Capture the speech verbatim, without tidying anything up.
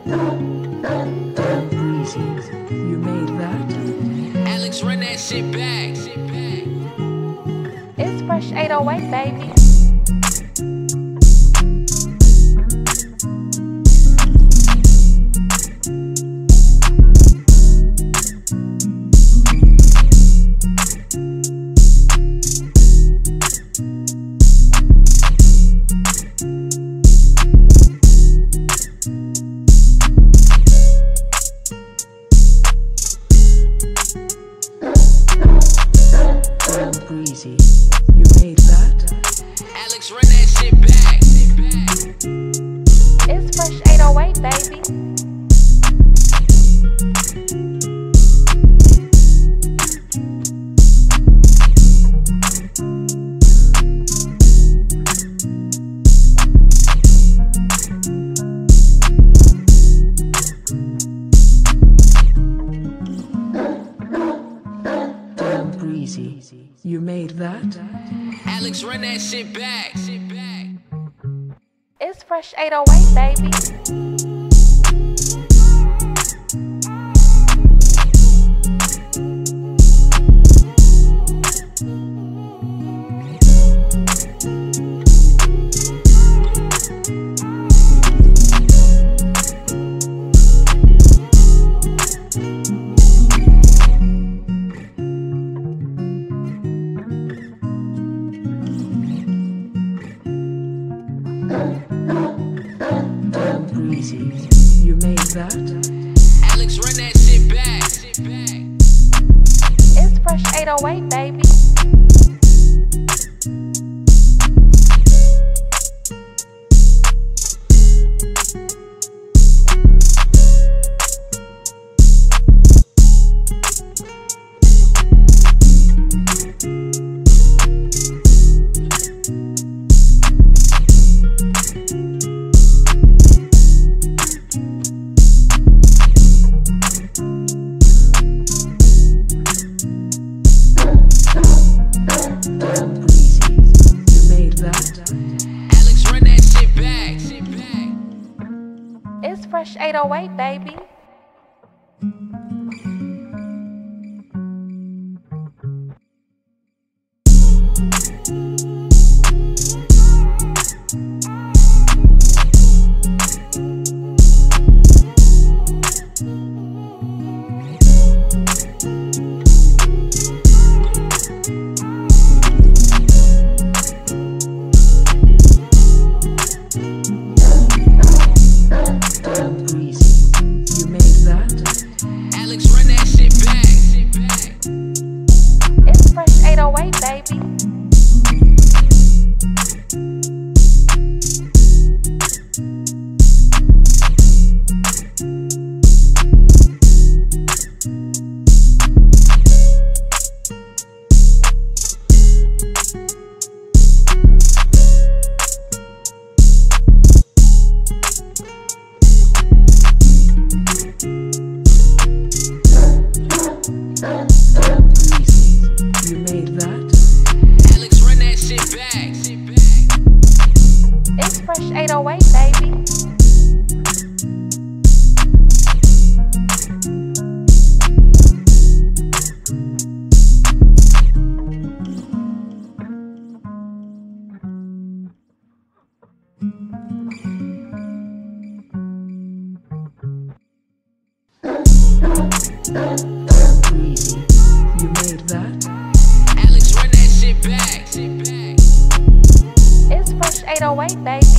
Breezy, you made that? Alex, run that shit back. It's fresh eight oh eight, baby. Breezy, you made that? Alex, run that shit back. It's fresh eight oh eight, baby. Breezy, you made that? Alex, run that shit back. It's fresh eight oh eight, baby. Breezy, you made that? Alex, run that shit back. It's fresh eight oh eight, baby. It's fresh eight oh eight, baby. eight oh eight, baby. You made that? Alex, run that shit back. It's fresh eight oh eight, baby. Breezy, you made that? Alex, run that shit back. It's fresh eight oh eight, baby.